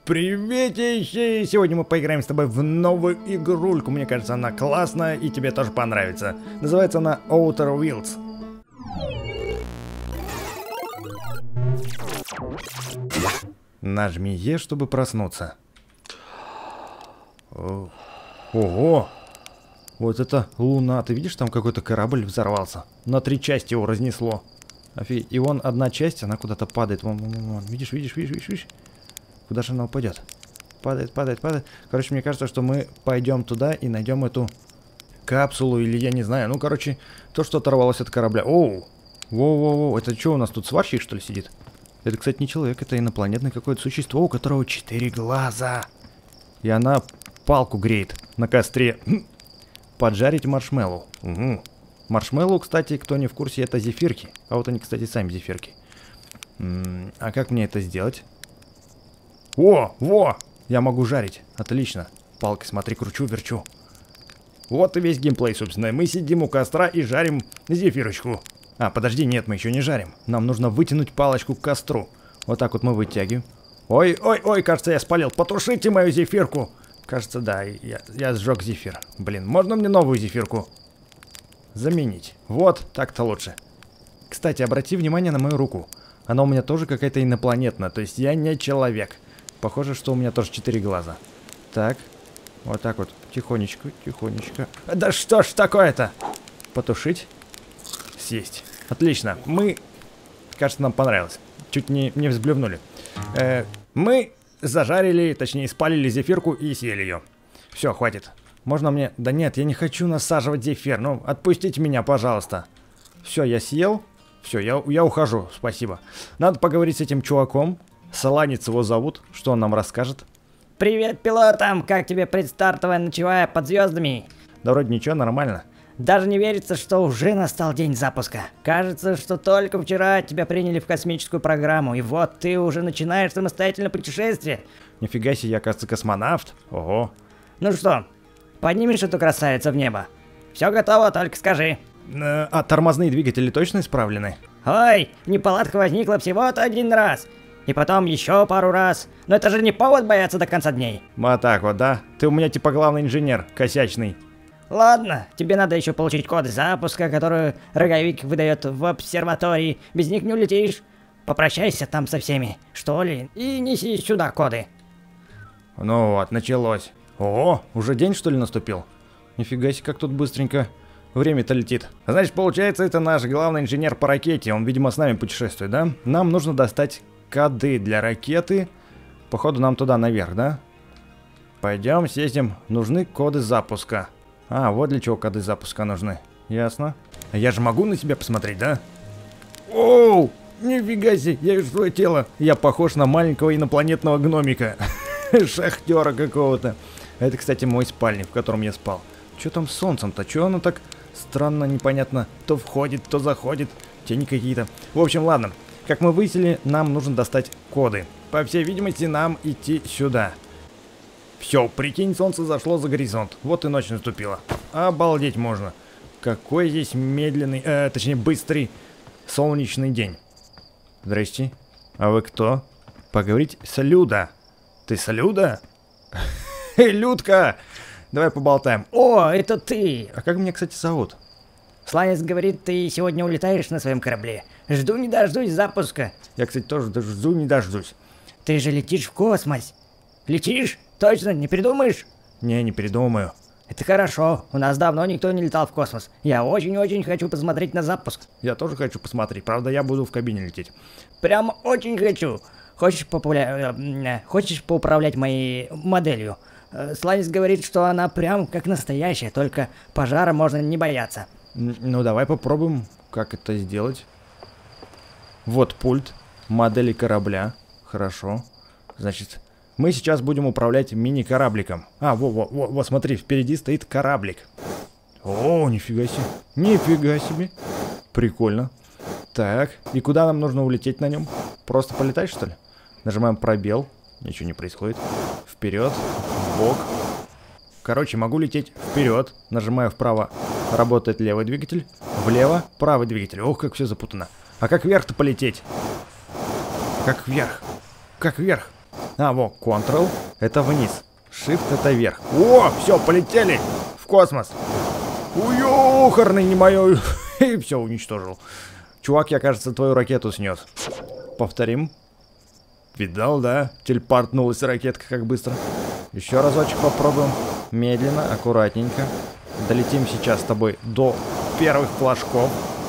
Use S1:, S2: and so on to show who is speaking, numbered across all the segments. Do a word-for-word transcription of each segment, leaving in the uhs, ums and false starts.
S1: Приветище! Сегодня мы поиграем с тобой в новую игрульку. Мне кажется, она классная и тебе тоже понравится. Называется она Outer Wilds. Нажми Е, чтобы проснуться. Ого! Вот это луна. Ты видишь, там какой-то корабль взорвался. На три части его разнесло. Офигеть. И вон одна часть, она куда-то падает. Вон, вон, вон. Видишь, видишь, видишь, видишь, видишь? Куда же она упадет? Падает, падает, падает. Короче, мне кажется, что мы пойдем туда и найдем эту капсулу, или я не знаю. Ну, короче, то, что оторвалось от корабля. Оу! Воу-воу-воу. Это что у нас тут, сварщик, что ли, сидит? Это, кстати, не человек, это инопланетное какое-то существо, у которого четыре глаза. И она палку греет на костре. Поджарить маршмеллоу. Угу. Маршмеллоу, кстати, кто не в курсе, это зефирки. А вот они, кстати, сами зефирки. М-м, а как мне это сделать? О, во! Я могу жарить. Отлично. Палкой, смотри, кручу, верчу. Вот и весь геймплей, собственно. Мы сидим у костра и жарим зефирочку. А, подожди, нет, мы еще не жарим. Нам нужно вытянуть палочку к костру. Вот так вот мы вытягиваем. Ой, ой, ой, кажется, я спалил. Потушите мою зефирку. Кажется, да, я, я сжег зефир. Блин, можно мне новую зефирку заменить? Вот, так-то лучше. Кстати, обрати внимание на мою руку. Она у меня тоже какая-то инопланетная, то есть я не человек. Похоже, что у меня тоже четыре глаза. Так, вот так вот, тихонечко, тихонечко. Да что ж такое-то? Потушить, съесть. Отлично, мы, кажется, нам понравилось. Чуть не, не взблевнули. Э, мы зажарили, точнее, спалили зефирку и съели ее. Все, хватит. Можно мне... Да нет, я не хочу насаживать зефир. Ну, отпустите меня, пожалуйста. Все, я съел. Все, я, я ухожу, спасибо. Надо поговорить с этим чуваком. Саланец его зовут. Что он нам расскажет?
S2: Привет пилотам! Как тебе предстартовая ночевая под звездами?
S1: Да вроде ничего, нормально.
S2: Даже не верится, что уже настал день запуска. Кажется, что только вчера тебя приняли в космическую программу, и вот ты уже начинаешь самостоятельное путешествие.
S1: Нифига себе, я, кажется, космонавт. Ого.
S2: Ну что, поднимешь эту красавицу в небо? Все готово, только скажи.
S1: Э, а тормозные двигатели точно исправлены?
S2: Ой, неполадка возникла всего-то один раз. И потом еще пару раз. Но это же не повод бояться до конца дней.
S1: Вот так вот, да? Ты у меня типа главный инженер, косячный.
S2: Ладно, тебе надо еще получить коды запуска, которые роговик выдает в обсерватории. Без них не улетишь. Попрощайся там со всеми, что ли, и неси сюда коды.
S1: Ну вот, началось. О, уже день, что ли, наступил? Нифига себе, как тут быстренько время-то летит. Значит, получается, это наш главный инженер по ракете. Он, видимо, с нами путешествует, да? Нам нужно достать коды для ракеты. Походу, нам туда наверх, да? Пойдем, съездим. Нужны коды запуска. А, вот для чего коды запуска нужны. Ясно. А я же могу на себя посмотреть, да? Оу! Нифига себе, я вижу свое тело. Я похож на маленького инопланетного гномика. Шахтера какого-то. Это, кстати, мой спальник, в котором я спал. Что там с солнцем-то? Че оно так странно, непонятно? То входит, то заходит. Тени какие-то. В общем, ладно. Как мы выяснили, нам нужно достать коды. По всей видимости, нам идти сюда. Все, прикинь, солнце зашло за горизонт. Вот и ночь наступила. Обалдеть можно. Какой здесь медленный, э, точнее быстрый солнечный день. Здрасте. А вы кто? Поговорить с Люда. Ты с Люда? Эй, Людка! Давай поболтаем.
S2: О, это ты!
S1: А как меня, кстати, зовут?
S2: Сланец говорит, ты сегодня улетаешь на своем корабле. Жду не дождусь запуска.
S1: Я, кстати, тоже жду не дождусь.
S2: Ты же летишь в космос. Летишь? Точно, не придумаешь?
S1: Не, не придумаю.
S2: Это хорошо. У нас давно никто не летал в космос. Я очень-очень хочу посмотреть на запуск.
S1: Я тоже хочу посмотреть. Правда, я буду в кабине лететь.
S2: Прям очень хочу. Хочешь, популя... Хочешь поуправлять моей моделью? Сланец говорит, что она прям как настоящая, только пожара можно не бояться.
S1: Ну, давай попробуем, как это сделать. Вот пульт модели корабля. Хорошо. Значит, мы сейчас будем управлять мини-корабликом. А, во-во-во, смотри, впереди стоит кораблик. О, нифига себе. Нифига себе. Прикольно. Так, и куда нам нужно улететь на нем? Просто полетать, что ли? Нажимаем пробел. Ничего не происходит. Вперед, вбок. Короче, могу лететь вперед. Нажимаю вправо, работает левый двигатель. Влево, правый двигатель. Ох, как все запутано. А как вверх-то полететь? Как вверх? Как вверх? А, вот, Ctrl это вниз. Shift это вверх. О, все, полетели в космос. Уёхарный не мое. И все, уничтожил. Чувак, я, кажется, твою ракету снес. Повторим. Видал, да? Телепортнулась ракетка как быстро. Еще разочек попробуем. Медленно, аккуратненько. Долетим сейчас с тобой до первых флажков.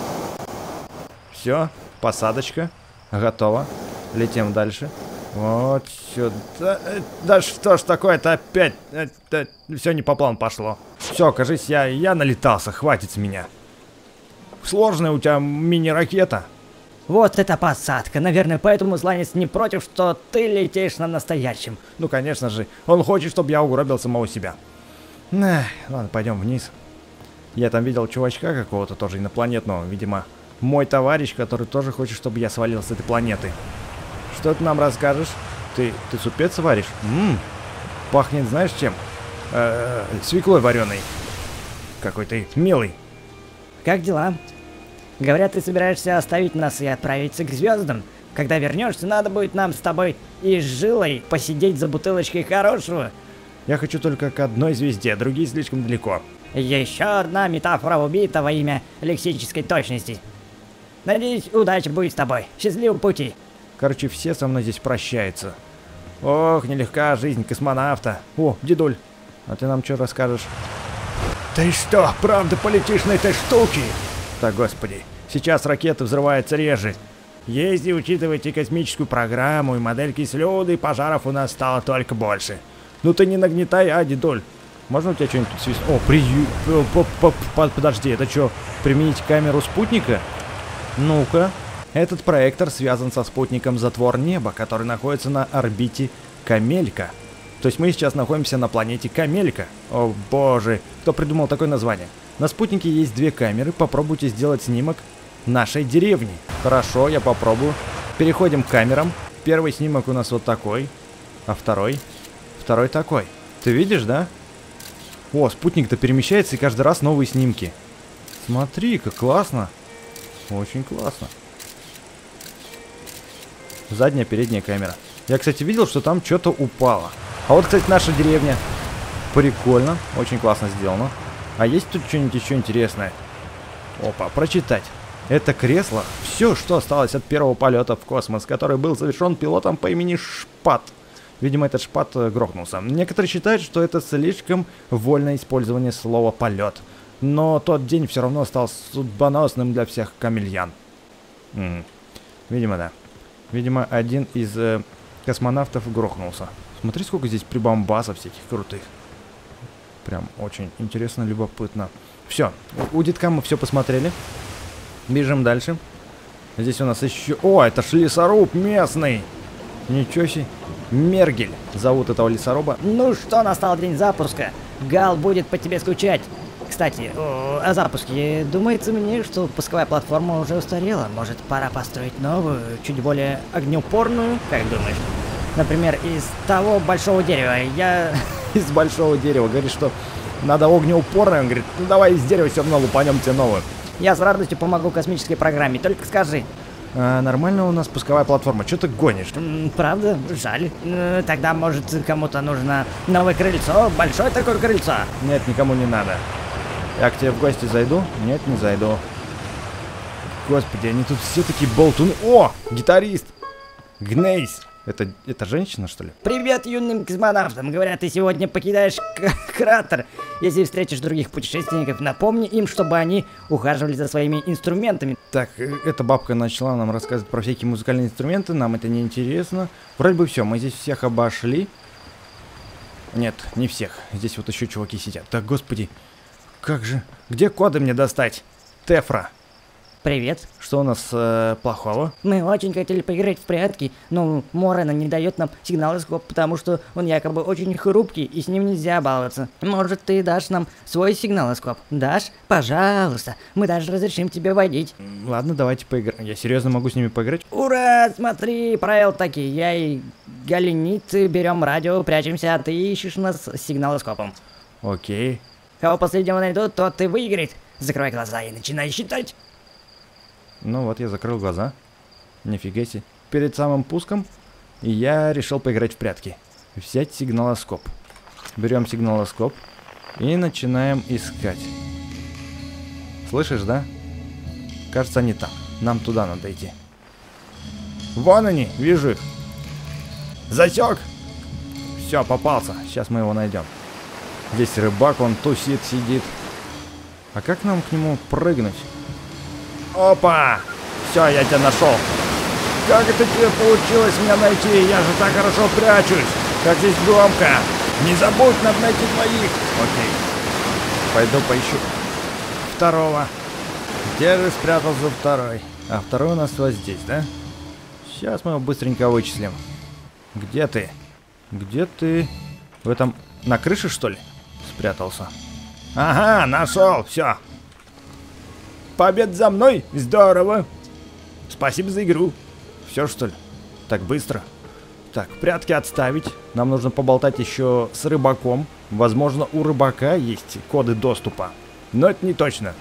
S1: Все, посадочка. Готово. Летим дальше. Вот сюда. Да что ж такое-то опять? Это все не по плану пошло. Все, кажись, я, я налетался. Хватит с меня. Сложная у тебя мини-ракета.
S2: Вот это посадка. Наверное, поэтому сланец не против, что ты летишь на настоящем.
S1: Ну, конечно же. Он хочет, чтобы я угробил самого себя. Эх, ладно, пойдем вниз. Я там видел чувачка какого-то тоже инопланетного. Видимо, мой товарищ, который тоже хочет, чтобы я свалил с этой планеты. Что ты нам расскажешь? Ты, ты супец варишь? Ммм, пахнет знаешь чем? Э -э, свеклой вареной. Какой ты милый.
S2: Как дела? Говорят, ты собираешься оставить нас и отправиться к звездам. Когда вернешься, надо будет нам с тобой и с Жилой посидеть за бутылочкой хорошего.
S1: Я хочу только к одной звезде, другие слишком далеко.
S2: Еще одна метафора убита во имя лексической точности. Надеюсь, удача будет с тобой. Счастливого пути.
S1: Короче, все со мной здесь прощаются. Ох, нелегка жизнь космонавта. О, дедуль, а ты нам что расскажешь? Ты что, правда полетишь на этой штуке? Так, господи, сейчас ракеты взрываются реже. Если учитывать и космическую программу, и модель кислоты, пожаров у нас стало только больше. Ну ты не нагнетай, а, дедуль. Можно у тебя что-нибудь свист... О, прию... Подожди, это что, применить камеру спутника? Ну-ка. Этот проектор связан со спутником «Затвор неба», который находится на орбите Камелька. То есть мы сейчас находимся на планете Камелька. О боже, кто придумал такое название? На спутнике есть две камеры, попробуйте сделать снимок нашей деревни. Хорошо, я попробую. Переходим к камерам. Первый снимок у нас вот такой, а второй... Второй такой. Ты видишь, да? О, спутник-то перемещается и каждый раз новые снимки. Смотри-ка, классно. Очень классно. Задняя, передняя камера. Я, кстати, видел, что там что-то упало. А вот, кстати, наша деревня. Прикольно. Очень классно сделано. А есть тут что-нибудь еще интересное? Опа, прочитать. Это кресло. Все, что осталось от первого полета в космос, который был совершен пилотом по имени Шпат. Видимо, этот Шпат грохнулся. Некоторые считают, что это слишком вольное использование слова «полет». Но тот день все равно стал судьбоносным для всех камельян. М-м. Видимо, да. Видимо, один из э, космонавтов грохнулся. Смотри, сколько здесь прибамбасов всяких крутых. Прям очень интересно, любопытно. Все, у, у детка мы все посмотрели. Бежим дальше. Здесь у нас еще... О, это ж лесоруб местный! Ничего себе. Мергель зовут этого лесоруба.
S2: Ну что, настал день запуска. Гал будет по тебе скучать. Кстати, о запуске. Думается мне, что пусковая платформа уже устарела. Может, пора построить новую, чуть более огнеупорную? Как думаешь? Например, из того большого дерева. Я...
S1: Из большого дерева. Говорит, что надо огнеупорное. Он говорит, ну давай из дерева все равно лупанем тебе новую.
S2: Я с радостью помогу космической программе. Только скажи.
S1: А, нормально у нас пусковая платформа. Что ты гонишь?
S2: М, правда? Жаль. Э, Тогда, может, кому-то нужно новое крыльцо? Большое такое крыльцо?
S1: Нет, никому не надо. Я к тебе в гости зайду? Нет, не зайду. Господи, они тут все такие болтуны. О, гитарист! Гнейс! Это, это женщина, что ли?
S2: Привет юным космонавтам. Говорят, ты сегодня покидаешь кратер. Если встретишь других путешественников, напомни им, чтобы они ухаживали за своими инструментами.
S1: Так, эта бабка начала нам рассказывать про всякие музыкальные инструменты. Нам это не интересно. Вроде бы все, мы здесь всех обошли. Нет, не всех. Здесь вот еще чуваки сидят. Так, господи. Как же? Где коды мне достать? Тефра.
S2: Привет.
S1: Что у нас э, плохого?
S2: Мы очень хотели поиграть в прятки, но Морена не дает нам сигналоскоп, потому что он якобы очень хрупкий и с ним нельзя баловаться. Может, ты дашь нам свой сигналоскоп? Дашь? Пожалуйста. Мы даже разрешим тебе водить.
S1: Ладно, давайте поиграем. Я серьезно могу с ними поиграть?
S2: Ура! Смотри, правила такие. Я и Галенит берем радио, прячемся, а ты ищешь нас с сигналоскопом.
S1: Окей.
S2: Кого последнего найдут, тот и выиграет. Закрой глаза и начинай считать.
S1: Ну вот, я закрыл глаза. Нифига себе. Перед самым пуском И я решил поиграть в прятки. Взять сигналоскоп. Берем сигналоскоп и начинаем искать. Слышишь, да? Кажется, они там. Нам туда надо идти. Вон они, вижу их. Засек. Все, попался. Сейчас мы его найдем. Здесь рыбак, он тусит, сидит. А как нам к нему прыгнуть? Опа! Все, я тебя нашел. Как это тебе получилось меня найти? Я же так хорошо прячусь. Как здесь громко. Не забудь, надо найти двоих. Окей. Пойду поищу второго. Где же спрятался второй? А второй у нас вот здесь, да? Сейчас мы его быстренько вычислим. Где ты? Где ты? В этом... На крыше, что ли? Спрятался. Ага, нашел, все. Победа за мной, здорово. Спасибо за игру. Все, что ли? Так быстро. Так, прятки отставить. Нам нужно поболтать еще с рыбаком. Возможно, у рыбака есть коды доступа. Но это не точно.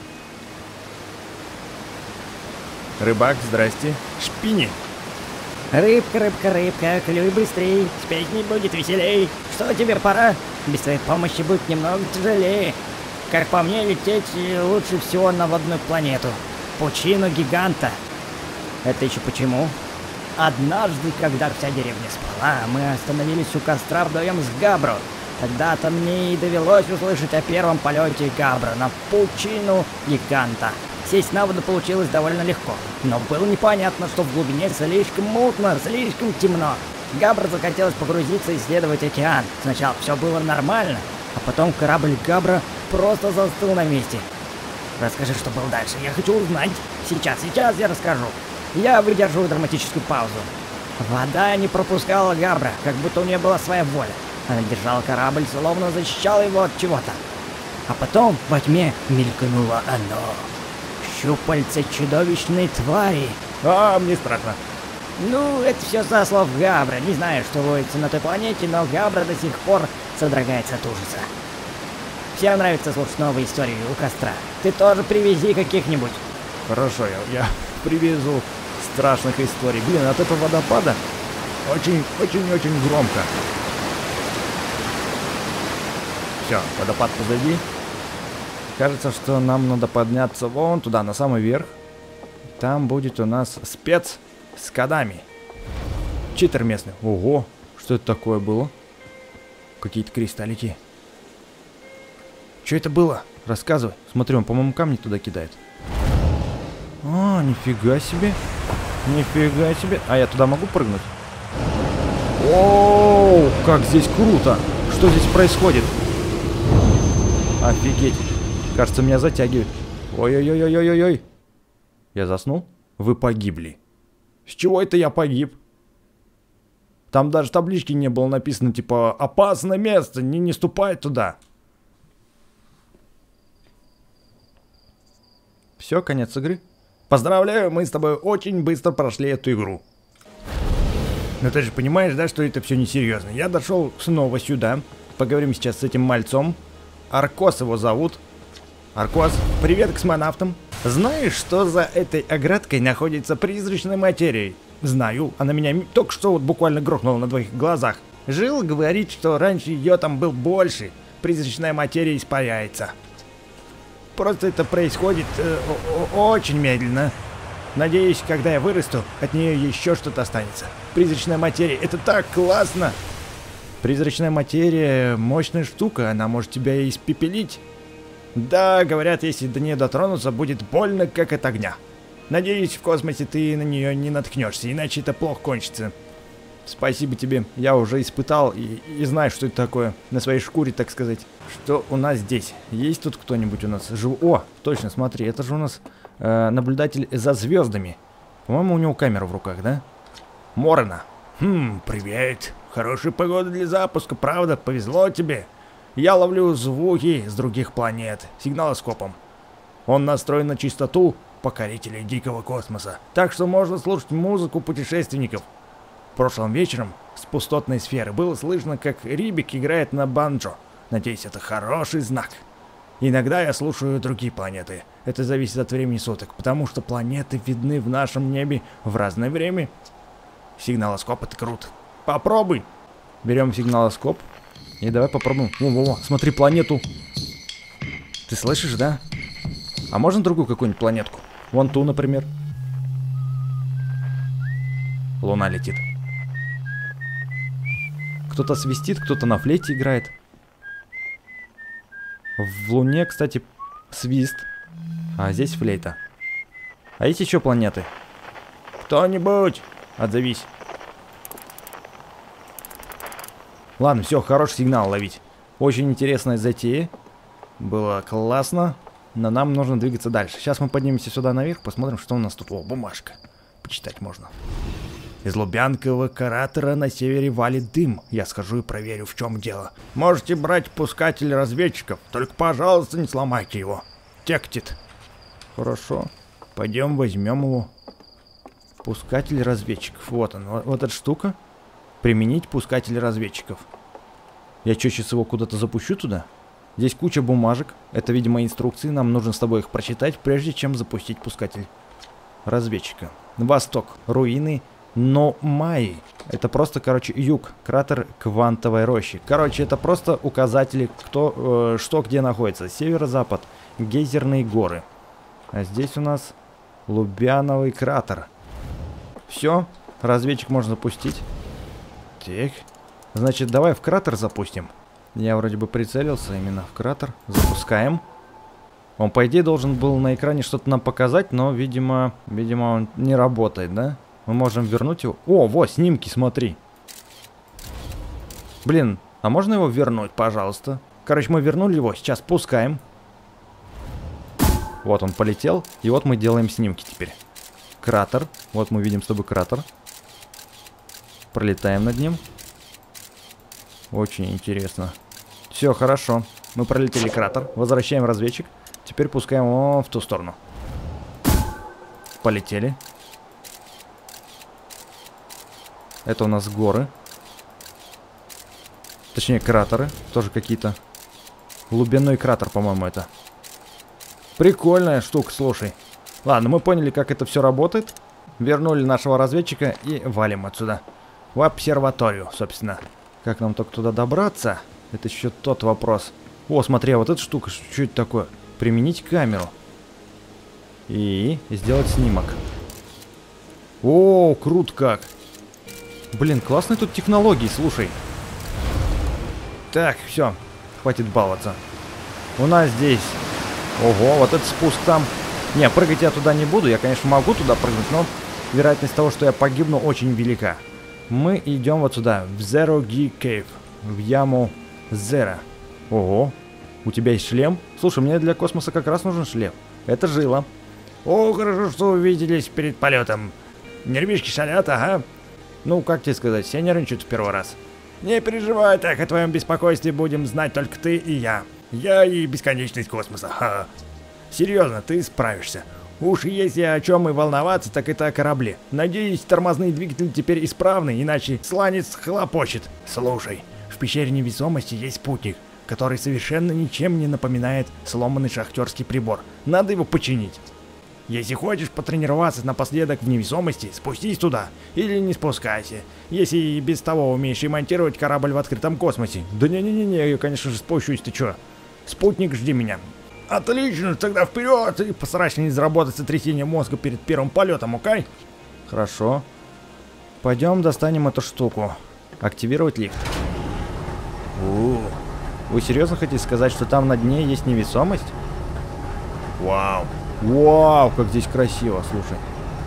S1: Рыбак, здрасте. Шпини.
S2: Рыбка, рыбка, рыбка, клюй быстрей, спеть не будет веселей. Что тебе пора? Без твоей помощи будет немного тяжелее. Как по мне, лететь лучше всего на водную планету. Пучину гиганта. Это еще почему? Однажды, когда вся деревня спала, мы остановились у костра вдвоем с Габро. Тогда-то мне и довелось услышать о первом полете Габро на пучину гиганта. Сесть на воду получилось довольно легко, но было непонятно, что в глубине слишком мутно, слишком темно. Габро захотелось погрузиться и исследовать океан. Сначала все было нормально, а потом корабль Габро просто застыл на месте. Расскажи, что было дальше, я хочу узнать. Сейчас, сейчас я расскажу. Я выдержу драматическую паузу. Вода не пропускала Габро, как будто у нее была своя воля. Она держала корабль, словно защищала его от чего-то. А потом во тьме мелькнуло оно. Щупальца чудовищной твари.
S1: А, мне страшно.
S2: Ну, это все со слов Габро. Не знаю, что водится на той планете, но Габро до сих пор содрогается от ужаса. Всем нравится слушать новые истории у костра. Ты тоже привези каких-нибудь.
S1: Хорошо, я, я привезу страшных историй. Блин, от этого водопада очень-очень-очень громко. Все, водопад позади. Кажется, что нам надо подняться вон туда, на самый верх. Там будет у нас спец с кодами. Читер местный. Ого, что это такое было? Какие-то кристаллики. Что это было? Рассказывай. Смотри, он, по-моему, камни туда кидает. А, нифига себе. Нифига себе. А я туда могу прыгнуть? Оу, как здесь круто. Что здесь происходит? Офигеть. Кажется, меня затягивает. Ой-ой-ой-ой-ой-ой. Я заснул? Вы погибли. С чего это я погиб? Там даже таблички не было написано, типа, опасное место, не, не ступай туда. Все, конец игры. Поздравляю, мы с тобой очень быстро прошли эту игру. Но ты же понимаешь, да, что это все несерьезно. Я дошел снова сюда. Поговорим сейчас с этим мальцом. Аркос его зовут. Аркос, привет космонавтам. Знаешь, что за этой оградкой находится призрачная материя? Знаю, она меня только что вот буквально грохнула на твоих глазах. Жил говорит, что раньше ее там был больше. Призрачная материя испаряется. Просто это происходит э, очень медленно. Надеюсь, когда я вырасту, от нее еще что-то останется. Призрачная материя, это так классно! Призрачная материя мощная штука, она может тебя испепелить. Да, говорят, если до нее дотронуться, будет больно, как от огня. Надеюсь, в космосе ты на нее не наткнешься, иначе это плохо кончится. Спасибо тебе, я уже испытал и, и знаю, что это такое, на своей шкуре, так сказать. Что у нас здесь? Есть тут кто-нибудь у нас? Жив... О, точно, смотри, это же у нас э, наблюдатель за звездами. По-моему, у него камера в руках, да? Морена. Хм, привет. Хорошая погода для запуска, правда? Повезло тебе. Я ловлю звуки с других планет сигналоскопом. Он настроен на частоту покорителей дикого космоса, так что можно слушать музыку путешественников. Прошлым вечером с пустотной сферы было слышно, как Рибик играет на банджо. Надеюсь, это хороший знак. Иногда я слушаю другие планеты. Это зависит от времени суток, потому что планеты видны в нашем небе в разное время. Сигналоскоп — это круто. Попробуй. Берем сигналоскоп. И давай попробуем. Во-во-во, смотри планету. Ты слышишь, да? А можно другую какую-нибудь планетку? Вон ту, например. Луна летит. Кто-то свистит, кто-то на флейте играет. В Луне, кстати, свист. А здесь флейта. А есть еще планеты? Кто-нибудь, отзовись. Ладно, все, хороший сигнал ловить. Очень интересная затея. Было классно. Но нам нужно двигаться дальше. Сейчас мы поднимемся сюда наверх, посмотрим, что у нас тут. О, бумажка. Почитать можно. Из Лубянкового кратера на севере валит дым. Я схожу и проверю, в чем дело. Можете брать пускатель разведчиков, только, пожалуйста, не сломайте его. Тектит. Хорошо. Пойдем возьмем его. Пускатель разведчиков. Вот он, вот, вот эта штука. Применить пускатель разведчиков. Я что, сейчас его куда-то запущу туда? Здесь куча бумажек. Это, видимо, инструкции. Нам нужно с тобой их прочитать, прежде чем запустить пускатель разведчика. Восток. Руины Номаи. Это просто, короче, юг. Кратер Квантовой рощи. Короче, это просто указатели, кто, э, что где находится. Северо-запад. Гейзерные горы. А здесь у нас Лубяновый кратер. Все. Разведчик можно запустить. Так. Значит, давай в кратер запустим. Я вроде бы прицелился именно в кратер. Запускаем. Он, по идее, должен был на экране что-то нам показать, но, видимо, видимо, он не работает, да? Мы можем вернуть его. О, вот, снимки, смотри. Блин, а можно его вернуть, пожалуйста? Короче, мы вернули его, сейчас пускаем. Вот он полетел, и вот мы делаем снимки теперь. Кратер, вот мы видим с тобой кратер. Пролетаем над ним. Очень интересно. Все, хорошо. Мы пролетели кратер. Возвращаем разведчик. Теперь пускаем его в ту сторону. Полетели. Это у нас горы. Точнее, кратеры. Тоже какие-то. Глубинной кратер, по-моему, это. Прикольная штука, слушай. Ладно, мы поняли, как это все работает. Вернули нашего разведчика и валим отсюда. В обсерваторию, собственно. Как нам только туда добраться? Это еще тот вопрос. О, смотри, а вот эта штука, что это такое? Применить камеру. И сделать снимок. О, круто как. Блин, классные тут технологии, слушай. Так, все, хватит баловаться. У нас здесь... Ого, вот этот спуск там. Не, прыгать я туда не буду. Я, конечно, могу туда прыгнуть, но вероятность того, что я погибну, очень велика. Мы идем вот сюда, в Zero G Cave, в яму Zero. Ого, у тебя есть шлем? Слушай, мне для космоса как раз нужен шлем. Это жило. О, хорошо, что увиделись перед полетом. Нервишки шалят, ага. Ну, как тебе сказать, все нервничают в первый раз. Не переживай так, о твоем беспокойстве будем знать только ты и я. Я и бесконечность космоса. Ха. Серьезно, ты справишься. Уж если о чем и волноваться, так это о корабле. Надеюсь, тормозные двигатели теперь исправны, иначе сланец хлопочет. Слушай, в пещере невесомости есть спутник, который совершенно ничем не напоминает сломанный шахтерский прибор. Надо его починить. Если хочешь потренироваться напоследок в невесомости, спустись туда. Или не спускайся. Если и без того умеешь ремонтировать корабль в открытом космосе. Да не-не-не, я, конечно же, спущусь, ты чё? Спутник, жди меня. Отлично, тогда вперед! И постарайся не заработать сотрясение мозга перед первым полетом, окей? Хорошо. Пойдем достанем эту штуку. Активировать лифт. У-у-у. Вы серьезно хотите сказать, что там на дне есть невесомость? Вау. Вау, как здесь красиво, слушай.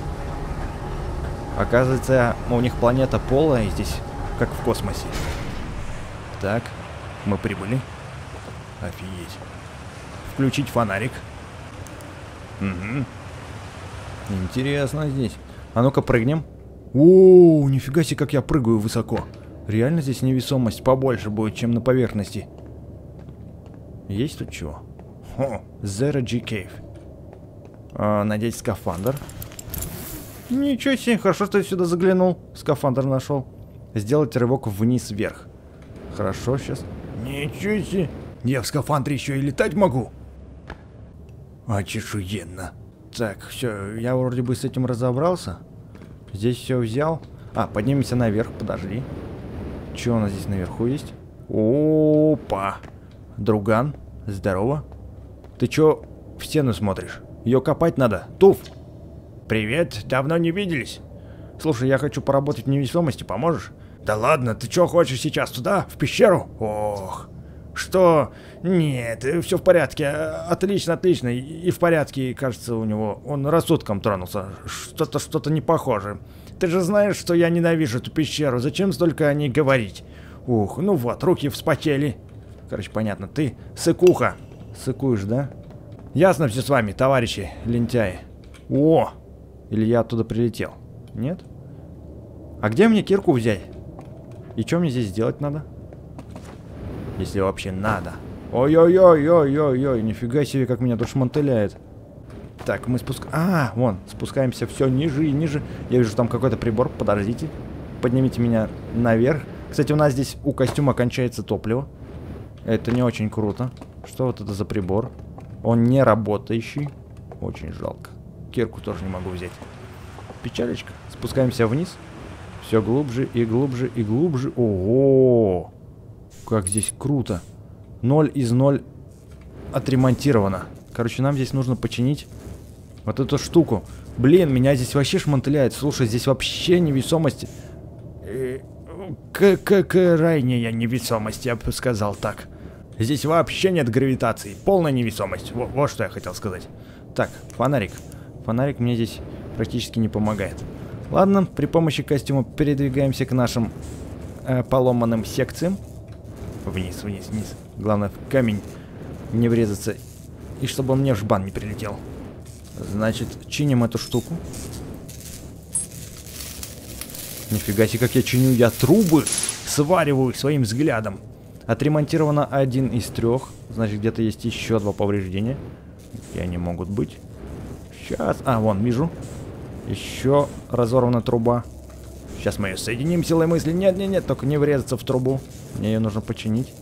S1: Оказывается, у них планета полая здесь, как в космосе. Так, мы прибыли. Офигеть. Включить фонарик. Угу. Интересно здесь. А ну-ка прыгнем. О, нифига себе, как я прыгаю высоко. Реально здесь невесомость побольше будет, чем на поверхности. Есть тут чего? О, Zero G Cave. А, надеть скафандр. Ничего себе, хорошо, что я сюда заглянул. Скафандр нашел. Сделать рывок вниз-вверх. Хорошо, сейчас. Ничего себе. Я в скафандре еще и летать могу. Очешуенно. Так, все, я вроде бы с этим разобрался. Здесь все взял. А, поднимемся наверх, подожди. Что у нас здесь наверху есть? Опа! Друган, здорово. Ты чё в стену смотришь? Ее копать надо. Туф! Привет, давно не виделись. Слушай, я хочу поработать в невесомости, поможешь? Да ладно, ты чё хочешь сейчас туда, в пещеру? Ох, что? Нет, все в порядке. Отлично, отлично. И в порядке, кажется, у него. Он рассудком тронулся. Что-то, что-то не похоже. Ты же знаешь, что я ненавижу эту пещеру. Зачем столько о ней говорить? Ух, ну вот, руки вспотели. Короче, понятно, ты сыкуха. Сыкуешь, да? Ясно все с вами, товарищи лентяи. О! Или я оттуда прилетел? Нет? А где мне кирку взять? И что мне здесь делать надо? Если вообще надо. Ой-ой-ой-ой-ой-ой, нифига себе, как меня тут шмантыляет. Так, мы спускаемся... А, вон, спускаемся все ниже и ниже. Я вижу там какой-то прибор, подождите. Поднимите меня наверх. Кстати, у нас здесь у костюма кончается топливо. Это не очень круто. Что вот это за прибор? Он не работающий. Очень жалко. Кирку тоже не могу взять. Печалечка. Спускаемся вниз. Все глубже и глубже и глубже. Ого! Как здесь круто. Ноль из ноль отремонтировано. Короче, нам здесь нужно починить вот эту штуку. Блин, меня здесь вообще шмантыляет. Слушай, здесь вообще невесомость. Крайняя невесомость, я бы сказал так. Здесь вообще нет гравитации. Полная невесомость. Вот, вот что я хотел сказать. Так, фонарик. Фонарик мне здесь практически не помогает. Ладно, при помощи костюма передвигаемся к нашим э, поломанным секциям. Вниз, вниз, вниз. Главное, в камень не врезаться. И чтобы он мне в жбан не прилетел. Значит, чиним эту штуку. Нифига себе, как я чиню. Я трубы свариваю своим взглядом. Отремонтировано один из трех. Значит, где-то есть еще два повреждения. Где они могут быть? Сейчас. А, вон, вижу. Еще разорвана труба. Сейчас мы ее соединим силой мысли. Нет, нет, нет, только не врезаться в трубу. Мне ее нужно починить.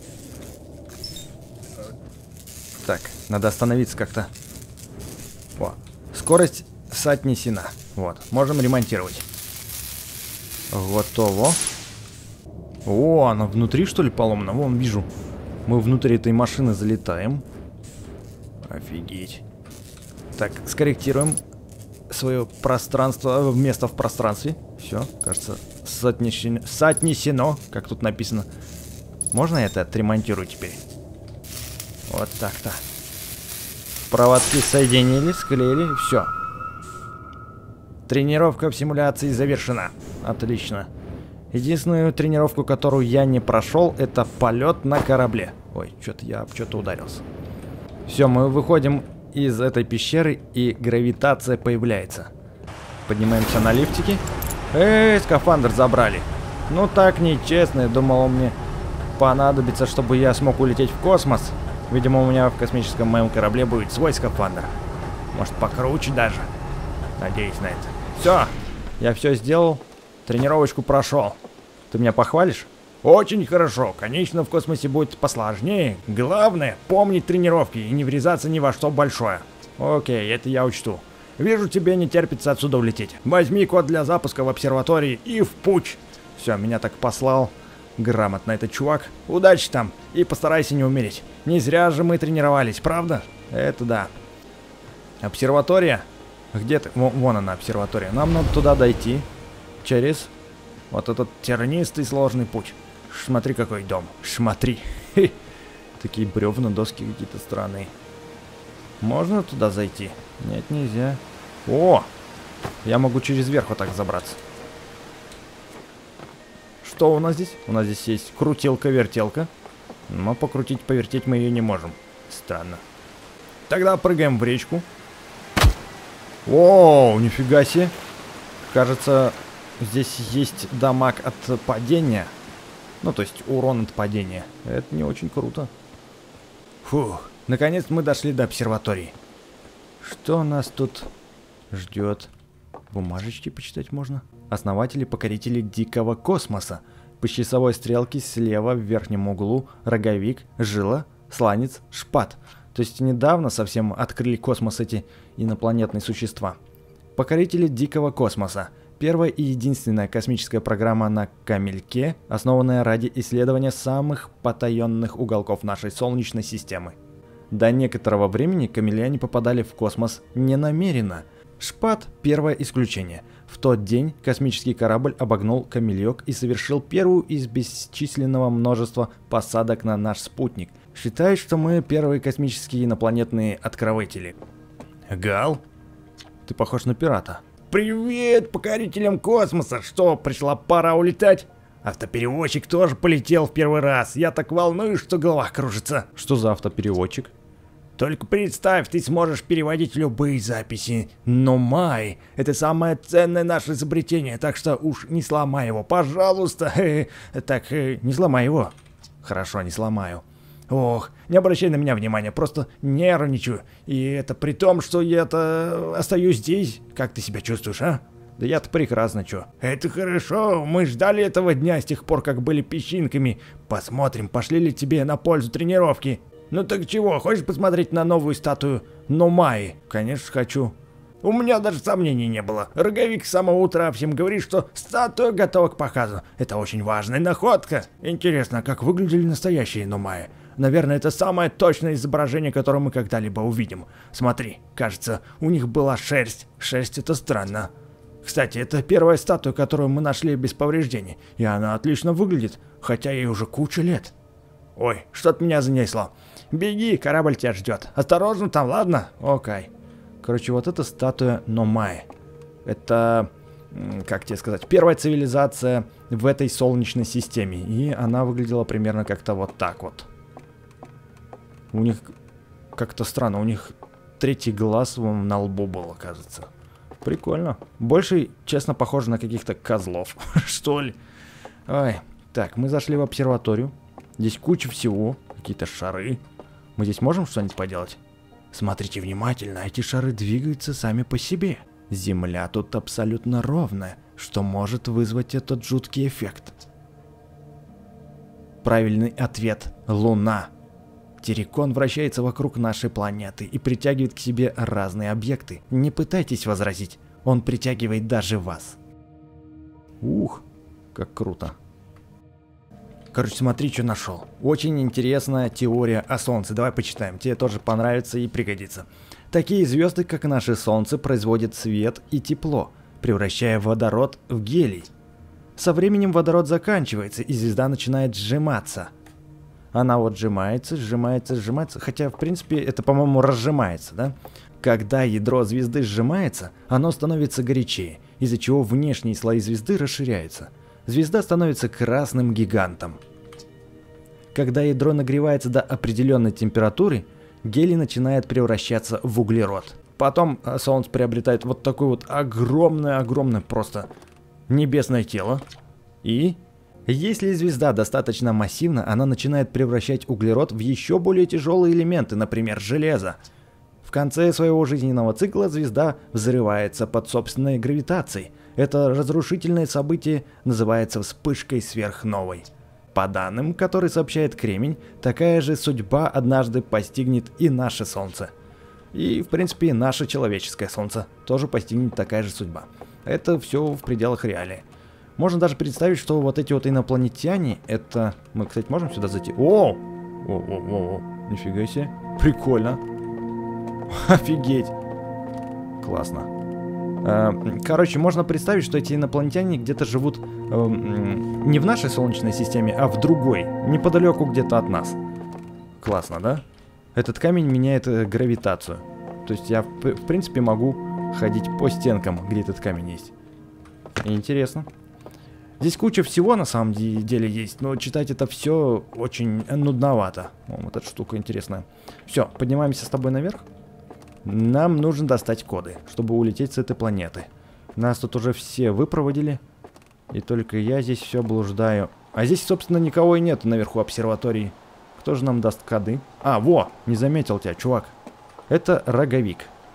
S1: Так, надо остановиться как-то. О, скорость соотнесена. Вот, можем ремонтировать. Готово. О, она внутри, что ли, поломана? Вон, вижу. Мы внутри этой машины залетаем. Офигеть. Так, скорректируем свое пространство, место в пространстве. Все, кажется, соотнесено, соотнесено, как тут написано. Можно я это отремонтирую теперь? Вот так-то. Проводки соединили, склеили, все. Тренировка в симуляции завершена. Отлично. Единственную тренировку, которую я не прошел, это полет на корабле. Ой, что-то я что-то ударился. Все, мы выходим из этой пещеры, и гравитация появляется. Поднимаемся на лифтике. Эй, скафандр забрали. Ну так нечестно, я думал, он мне понадобится, чтобы я смог улететь в космос. Видимо, у меня в космическом моем корабле будет свой скафандр. Может, покруче даже. Надеюсь на это. Все, я все сделал. Тренировочку прошел. Ты меня похвалишь? Очень хорошо. Конечно, в космосе будет посложнее. Главное, помнить тренировки и не врезаться ни во что большое. Окей, это я учту. Вижу, тебе не терпится отсюда улететь. Возьми код для запуска в обсерватории и в путь. Все, меня так послал грамотно этот чувак. Удачи там и постарайся не умереть. Не зря же мы тренировались, правда? Это да. Обсерватория? Где ты? Вон, вон она, обсерватория. Нам надо туда дойти. Через вот этот тернистый сложный путь. Смотри, какой дом. Смотри. Такие бревна, доски какие-то странные. Можно туда зайти? Нет, нельзя. О! Я могу через верх вот так забраться. Что у нас здесь? У нас здесь есть крутилка-вертелка. Но покрутить, повертеть мы ее не можем. Странно. Тогда прыгаем в речку. О, нифига себе. Кажется, здесь есть дамаг от падения. Ну, то есть урон от падения. Это не очень круто. Фух, наконец мы дошли до обсерватории. Что нас тут ждет? Бумажечки почитать можно. Основатели, покорители дикого космоса. По часовой стрелке слева в верхнем углу роговик, жила, сланец, шпат. То есть недавно совсем открыли космос эти инопланетные существа. Покорители дикого космоса. Первая и единственная космическая программа на Камельке, основанная ради исследования самых потаенных уголков нашей Солнечной системы. До некоторого времени камельяне попадали в космос ненамеренно. Шпат – первое исключение. В тот день космический корабль обогнул Камелек и совершил первую из бесчисленного множества посадок на наш спутник. Считают, что мы первые космические инопланетные открыватели. Гал? Ты похож на пирата.
S3: Привет, покорителям космоса! Что, пришла пора улетать? Автопереводчик тоже полетел в первый раз. Я так волнуюсь, что голова кружится.
S1: Что за автопереводчик?
S3: Только представь, ты сможешь переводить любые записи. Но Май — это самое ценное наше изобретение, так что уж не сломай его, пожалуйста. Так, не сломай его.
S1: Хорошо, не сломаю.
S3: Ох, не обращай на меня внимания, просто нервничаю. И это при том, что я-то остаюсь здесь. Как ты себя чувствуешь, а?
S1: Да я-то прекрасно, чё.
S3: Это хорошо, мы ждали этого дня с тех пор, как были песчинками. Посмотрим, пошли ли тебе на пользу тренировки. Ну так чего, хочешь посмотреть на новую статую Номаи?
S1: Конечно, хочу.
S3: У меня даже сомнений не было. Роговик с самого утра всем говорит, что статуя готова к показу. Это очень важная находка. Интересно, как выглядели настоящие Номаи? Наверное, это самое точное изображение, которое мы когда-либо увидим. Смотри, кажется, у них была шерсть. Шерсть — это странно. Кстати, это первая статуя, которую мы нашли без повреждений. И она отлично выглядит, хотя ей уже куча лет. Ой, что-то меня занесло. Беги, корабль тебя ждет. Осторожно там, ладно?
S1: Окей. Короче, вот эта статуя Номаи. Это, как тебе сказать, первая цивилизация в этой солнечной системе. И она выглядела примерно как-то вот так вот. У них как-то странно, у них третий глаз вон на лбу был, кажется. Прикольно. Больше, честно, похоже на каких-то козлов, что ли. Ой, так, мы зашли в обсерваторию. Здесь куча всего, какие-то шары. Мы здесь можем что-нибудь поделать? Смотрите внимательно, эти шары двигаются сами по себе. Земля тут абсолютно ровная, что может вызвать этот жуткий эффект. Правильный ответ – Луна. Террикон вращается вокруг нашей планеты и притягивает к себе разные объекты. Не пытайтесь возразить, он притягивает даже вас. Ух, как круто. Короче, смотри, что нашел. Очень интересная теория о Солнце. Давай почитаем, тебе тоже понравится и пригодится. Такие звезды, как наше Солнце, производят свет и тепло, превращая водород в гелий. Со временем водород заканчивается, и звезда начинает сжиматься. Она вот сжимается, сжимается, сжимается, хотя, в принципе, это, по-моему, разжимается, да? Когда ядро звезды сжимается, оно становится горячее, из-за чего внешние слои звезды расширяются. Звезда становится красным гигантом. Когда ядро нагревается до определенной температуры, гелий начинает превращаться в углерод. Потом Солнце приобретает вот такое вот огромное-огромное просто небесное тело. И если звезда достаточно массивна, она начинает превращать углерод в еще более тяжелые элементы, например, железо. В конце своего жизненного цикла звезда взрывается под собственной гравитацией. Это разрушительное событие называется вспышкой сверхновой. По данным, которые сообщает Кремень, такая же судьба однажды постигнет и наше Солнце. И, в принципе, наше человеческое Солнце тоже постигнет такая же судьба. Это все в пределах реалии. Можно даже представить, что вот эти вот инопланетяне, это... Мы, кстати, можем сюда зайти? О! О-о-о-о! Нифига себе. Прикольно. Офигеть. Классно. Короче, можно представить, что эти инопланетяне где-то живут э, не в нашей Солнечной системе, а в другой, неподалеку где-то от нас. Классно, да? Этот камень меняет э, гравитацию. То есть я, в, в принципе, могу ходить по стенкам, где этот камень есть. Интересно. Здесь куча всего на самом деле есть, но читать это все очень нудновато. О, вот эта штука интересная. Все, поднимаемся с тобой наверх. Нам нужно достать коды, чтобы улететь с этой планеты. Нас тут уже все выпроводили. И только я здесь все блуждаю. А здесь, собственно, никого и нет наверху обсерватории. Кто же нам даст коды? А, во! Не заметил тебя, чувак. Это роговик.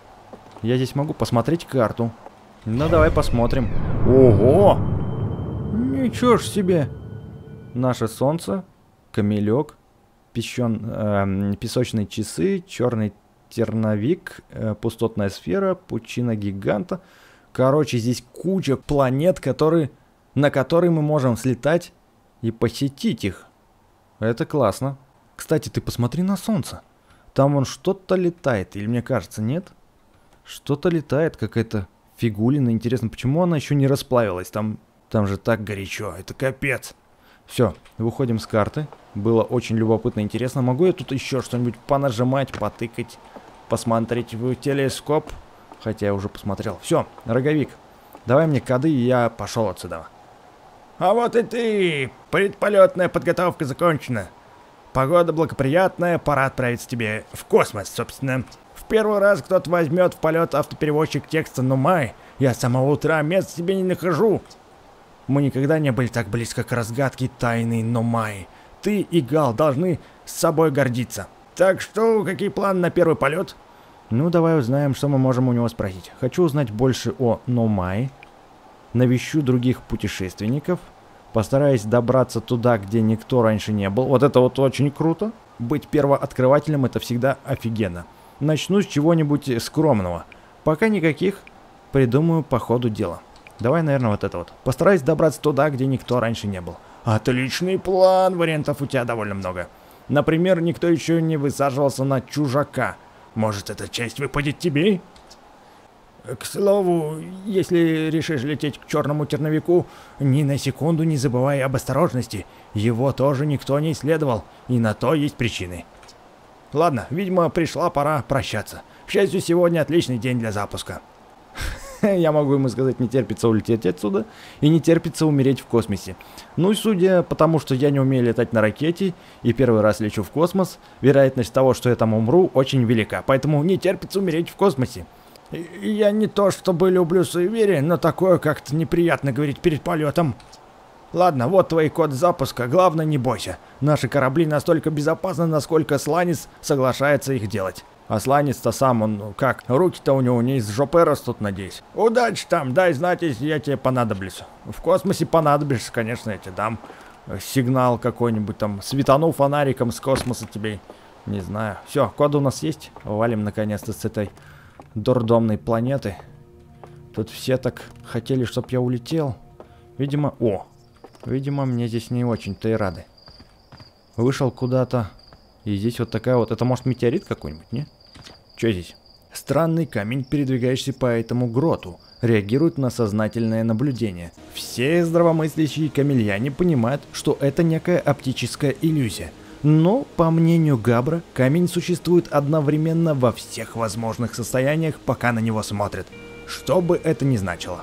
S1: Я здесь могу посмотреть карту. Ну, давай посмотрим. Ого! Ничего ж себе! Наше Солнце, Камелек, песчен, э, песочные часы, черный терновик, э, пустотная сфера, пучина гиганта. Короче, здесь куча планет, которые, на которые мы можем слетать и посетить их. Это классно. Кстати, ты посмотри на Солнце. Там вон что-то летает, или мне кажется, нет? Что-то летает, какая-то фигулина. Интересно, почему она еще не расплавилась? Там, там же так горячо, это капец. Все, выходим с карты. Было очень любопытно, интересно. Могу я тут еще что-нибудь понажимать, потыкать, посмотреть в телескоп? Хотя я уже посмотрел. Все, роговик, давай мне коды, и я пошел отсюда.
S3: А вот и ты! Предполетная подготовка закончена. Погода благоприятная, пора отправиться тебе в космос, собственно. В первый раз кто-то возьмет в полет автопереводчик текста Нумай. Я с самого утра мест себе не нахожу. Мы никогда не были так близко к разгадке тайны Нумай. Ты и Гал должны с собой гордиться. Так что, какие планы на первый полет?
S1: Ну, давай узнаем, что мы можем у него спросить. Хочу узнать больше о Нумай. Навещу других путешественников. Постараюсь добраться туда, где никто раньше не был. Вот это вот очень круто. Быть первооткрывателем — это всегда офигенно. Начну с чего-нибудь скромного. Пока никаких, придумаю по ходу дела. Давай, наверное, вот это вот. Постараюсь добраться туда, где никто раньше не был.
S3: Отличный план, вариантов у тебя довольно много. Например, никто еще не высаживался на чужака. Может, эта часть выпадет тебе? К слову, если решишь лететь к черному терновику, ни на секунду не забывай об осторожности. Его тоже никто не исследовал, и на то есть причины. Ладно, видимо, пришла пора прощаться. К счастью, сегодня отличный день для запуска.
S1: Я могу ему сказать, не терпится улететь отсюда и не терпится умереть в космосе. Ну и судя по тому, что я не умею летать на ракете и первый раз лечу в космос, вероятность того, что я там умру, очень велика. Поэтому не терпится умереть в космосе.
S3: Я не то чтобы люблю суеверие, но такое как-то неприятно говорить перед полетом. Ладно, вот твой код запуска, главное не бойся. Наши корабли настолько безопасны, насколько Сланец соглашается их делать. А Сланец-то сам, он ну, как, руки-то у него не из жопы растут, надеюсь. Удачи там, дай знать, если я тебе понадоблюсь. В космосе понадобишься, конечно, я тебе дам сигнал какой-нибудь там, светану фонариком с космоса тебе, не знаю. Все, коды у нас есть, валим наконец-то с этой дурдомной планеты. Тут все так хотели, чтоб я улетел. Видимо, о, видимо, мне здесь не очень-то и рады. Вышел куда-то, и здесь вот такая вот, это может метеорит какой-нибудь, не? Что здесь? Странный камень, передвигающийся по этому гроту, реагирует на сознательное наблюдение. Все здравомыслящие камельяне понимают, что это некая оптическая иллюзия. Но, по мнению Габра, камень существует одновременно во всех возможных состояниях, пока на него смотрят. Что бы это ни значило.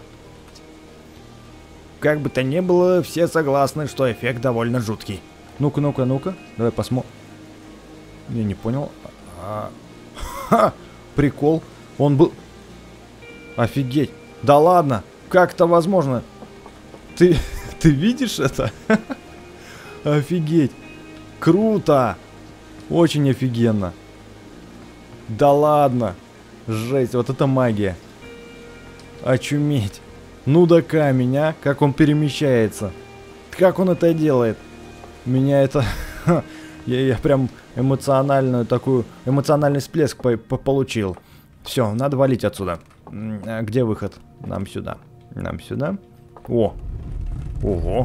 S3: Как бы то ни было, все согласны, что эффект довольно жуткий. Ну-ка, ну-ка, ну-ка, давай посмотрим. Я не понял. А... Ха! Прикол. Он был... Офигеть. Да ладно. Как это возможно? Ты... Ты видишь это? Офигеть. Круто. Очень офигенно. Да ладно. Жесть. Вот это магия. Очуметь. Ну да камень, а? Как он перемещается. Как он это делает? Меня это... Я, я прям эмоциональную такую... Эмоциональный всплеск по по получил. Все, надо валить отсюда. А где выход? Нам сюда. Нам сюда. О! Ого!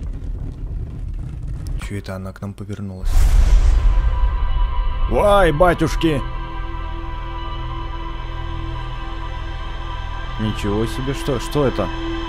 S3: Че это она к нам повернулась? Вай, батюшки!
S1: Ничего себе, что, что это?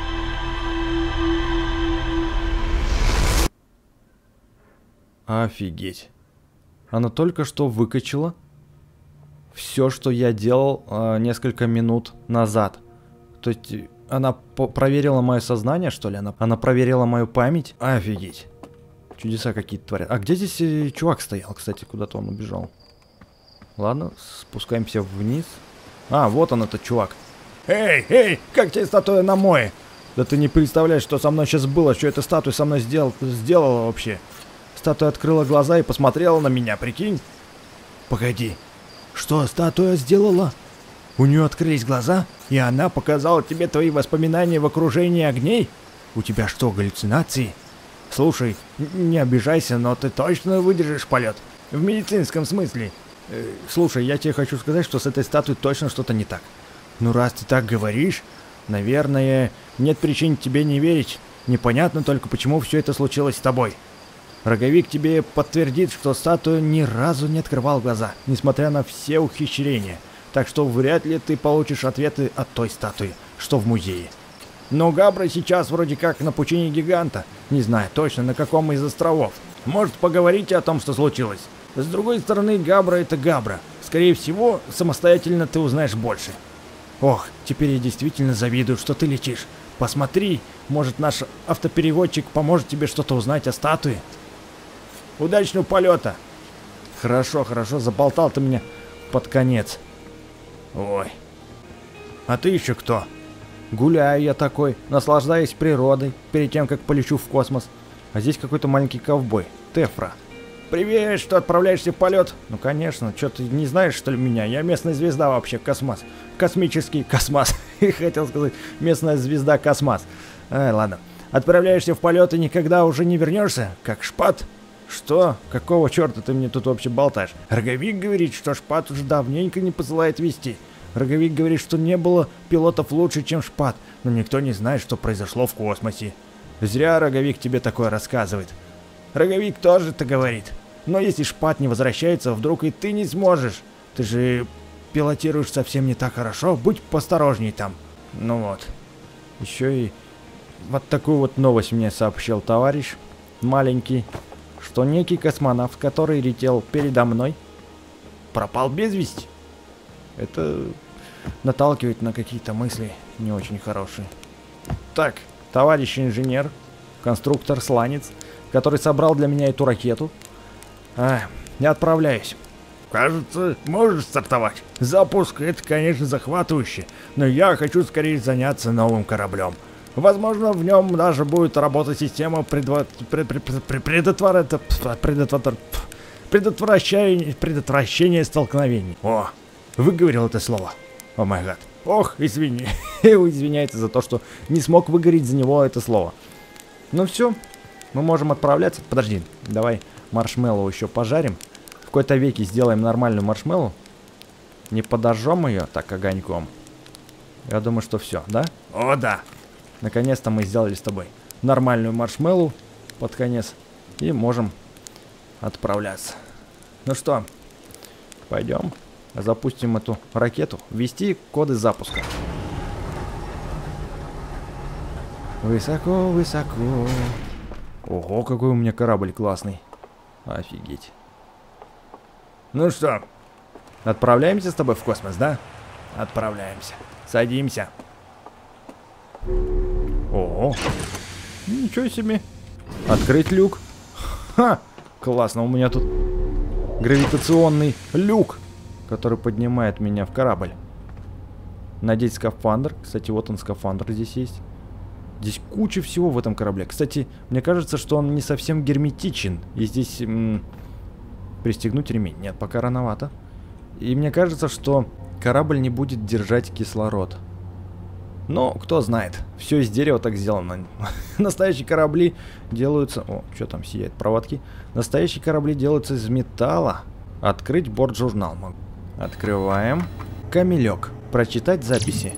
S1: Офигеть. Она только что выкачала все, что я делал э, несколько минут назад. То есть она проверила мое сознание, что ли? Она, она проверила мою память. Офигеть. Чудеса какие-то творят. А где здесь э, чувак стоял, кстати? Куда-то он убежал. Ладно, спускаемся вниз. А, вот он, этот чувак.
S3: Эй, эй, как тебе статуя Намои?
S1: Да ты не представляешь, что со мной сейчас было, что эта статуя со мной сделал, сделала вообще. Статуя открыла глаза и посмотрела на меня, прикинь.
S3: Погоди, что статуя сделала? У нее открылись глаза, и она показала тебе твои воспоминания в окружении огней? У тебя что, галлюцинации? Слушай, не обижайся, но ты точно выдержишь полет. В медицинском смысле. Э, слушай, я тебе хочу сказать, что с этой статуей точно что-то не так. Ну раз ты так говоришь, Наверное, нет причин тебе не верить. Непонятно только, почему все это случилось с тобой. Роговик тебе подтвердит, что статуя ни разу не открывал глаза, несмотря на все ухищрения. Так что вряд ли ты получишь ответы от той статуи, что в музее. Но Габра сейчас вроде как на пучине гиганта. Не знаю точно, на каком из островов. Может, поговорите о том, что случилось. С другой стороны, Габра — это Габра. Скорее всего, самостоятельно ты узнаешь больше. Ох, теперь я действительно завидую, что ты летишь. Посмотри, может, наш автопереводчик поможет тебе что-то узнать о статуе. Удачного полета. Хорошо, хорошо, заболтал ты меня под конец. Ой. А ты еще кто? Гуляю я такой, наслаждаюсь природой, перед тем, как полечу в космос. А здесь какой-то маленький ковбой, Тефра. Привет, что отправляешься в полет? Ну, конечно, что ты не знаешь, что ли, меня? Я местная звезда вообще, космос. Космический космос. Хотел сказать, местная звезда космос. Ай, ладно. Отправляешься в полет и никогда уже не вернешься? Как Шпат? Что? Какого черта ты мне тут вообще болтаешь? Роговик говорит, что Шпат уже давненько не посылает вести. Роговик говорит, что не было пилотов лучше, чем Шпат, но никто не знает, что произошло в космосе. Зря Роговик тебе такое рассказывает. Роговик тоже это говорит. Но если Шпат не возвращается, вдруг и ты не сможешь. Ты же пилотируешь совсем не так хорошо, будь посторожней там. Ну вот. Еще и вот такую вот новость мне сообщил товарищ маленький, что некий космонавт, который летел передо мной, пропал без вести. Это наталкивает на какие-то мысли не очень хорошие. Так, товарищ инженер, конструктор-сланец, который собрал для меня эту ракету, а, я отправляюсь. Кажется, можешь стартовать. Запуск — это, конечно, захватывающе, но я хочу скорее заняться новым кораблем. Возможно, в нем даже будет работать система предва... пред... пред... пред... предотвора... предотвора... предотвращения... предотвращения столкновений. О, выговорил это слово. О май гад. Ох, извини. Извиняется за то, что не смог выговорить за него это слово. Ну все, мы можем отправляться. Подожди, давай маршмеллоу еще пожарим. В какой-то веке сделаем нормальную маршмеллоу. Не подожжем ее так огоньком. Я думаю, что все, да? О, да. Наконец-то мы сделали с тобой нормальную маршмеллоу под конец. И можем отправляться. Ну что, пойдем. Запустим эту ракету. Ввести коды запуска. Высоко, высоко. Ого, какой у меня корабль классный. Офигеть. Ну что, отправляемся с тобой в космос, да? Отправляемся. Садимся. Ого. Ничего себе. Открыть люк. Ха! Классно, у меня тут гравитационный люк, который поднимает меня в корабль. Надеть скафандр. Кстати, вот он, скафандр здесь есть. Здесь куча всего в этом корабле. Кстати, мне кажется, что он не совсем герметичен. И здесь м, пристегнуть ремень. Нет, пока рановато. И мне кажется, что корабль не будет держать кислород. Но кто знает. Все из дерева так сделано. Настоящие корабли делаются... О, что там сияет? Проводки. Настоящие корабли делаются из металла. Открыть борт-журнал могу. Открываем. Камелек. Прочитать записи.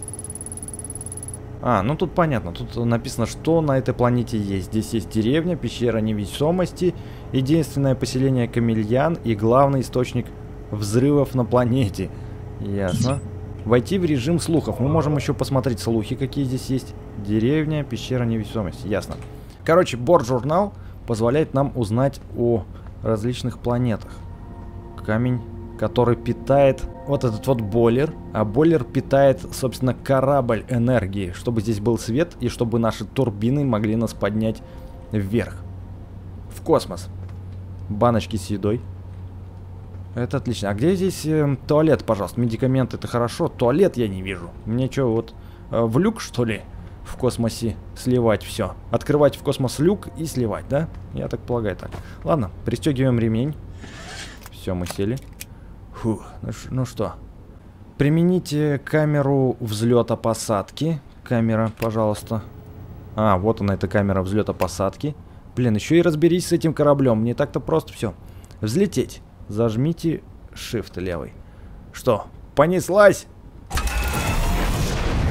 S3: А, ну тут понятно. Тут написано, что на этой планете есть. Здесь есть деревня, пещера невесомости, единственное поселение камельян и главный источник взрывов на планете. Ясно. Войти в режим слухов. Мы можем еще посмотреть слухи, какие здесь есть. Деревня, пещера невесомости. Ясно. Короче, борт-журнал позволяет нам узнать о различных планетах. Камень, который питает вот этот вот бойлер. А бойлер питает, собственно, корабль энергии, чтобы здесь был свет и чтобы наши турбины могли нас поднять вверх. В космос. Баночки с едой. Это отлично. А где здесь э, туалет, пожалуйста? Медикаменты — это хорошо. Туалет я не вижу. Мне что, вот э, в люк, что ли, в космосе сливать все? Открывать в космос люк и сливать, да? Я так полагаю, так. Ладно, пристегиваем ремень. Все, мы сели. Фух, ну, ну что. Примените камеру взлета-посадки. Камера, пожалуйста. А, вот она, эта камера взлета-посадки. Блин, еще и разберись с этим кораблем. Не так-то просто все. Взлететь. Зажмите Shift левый. Что, понеслась?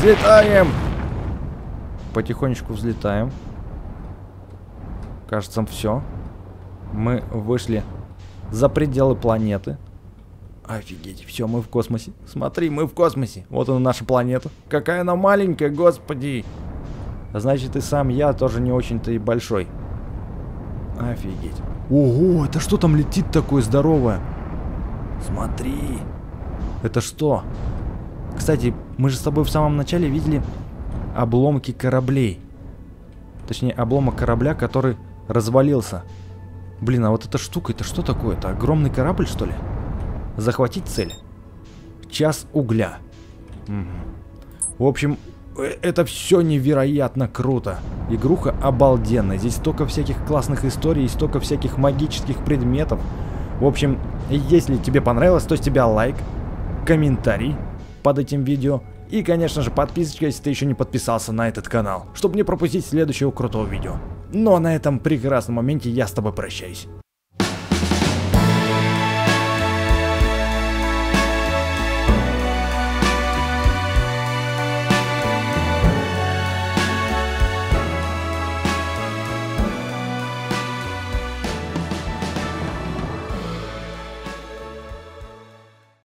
S3: Взлетаем!
S1: Потихонечку взлетаем. Кажется, все. Мы вышли за пределы планеты. Офигеть, все, мы в космосе. Смотри, мы в космосе. Вот она, наша планета.
S3: Какая она маленькая, господи!
S1: Значит, и сам я тоже не очень-то и большой. Офигеть. Ого, это что там летит такое здоровое? Смотри. Это что? Кстати, мы же с тобой в самом начале видели обломки кораблей. Точнее, обломок корабля, который развалился. Блин, а вот эта штука, это что такое? Это огромный корабль, что ли? Захватить цель. Час угля. Угу. В общем, это все невероятно круто. Игруха обалденная. Здесь столько всяких классных историй, столько всяких магических предметов. В общем, если тебе понравилось, то с тебя лайк, комментарий под этим видео. И, конечно же, подписочка, если ты еще не подписался на этот канал, чтобы не пропустить следующего крутого видео. Ну а на этом прекрасном моменте я с тобой прощаюсь.